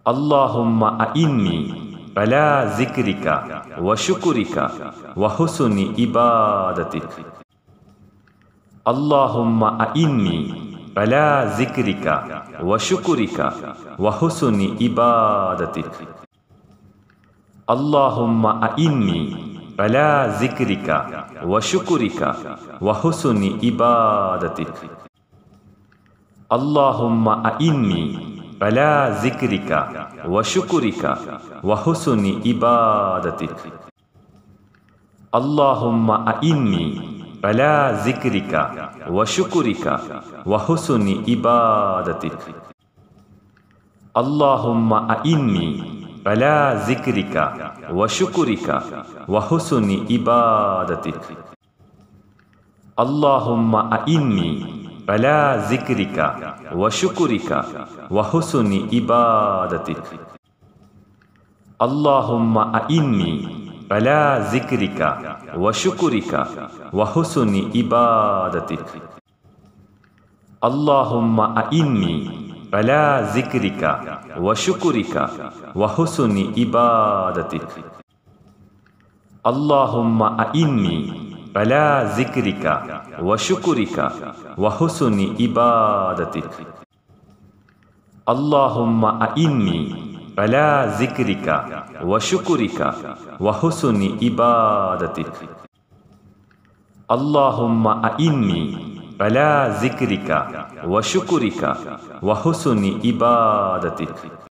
اللهم أعني على ذكرك وشكرك وحسن عبادتك. اللهم أعني على ذكرك وشكرك وحسن عبادتك. اللهم أعني على ذكرك وشكرك وحسن عبادتك. اللهم أعني على ذكرك وشكرك وحسن عبادتك. اللهم أعني على ذكرك وشكرك وحسن عبادتك. اللهم أعني على ذكرك وشكرك وحسن عبادتك. اللهم أعني على ذكرك وشكرك وحسن عبادتك. اللهم أعني على ذكرك وشكرك وحسن عبادتك. اللهم أعني على ذكرك وشكرك وحسن عبادتك. اللهم أعني على ذكرك وشكرك وحسن عبادتك. اللهم أعني على ذكرك وشكرك وحسن عبادتك. اللهم أعني على ذكرك وشكرك وحسن عبادتك.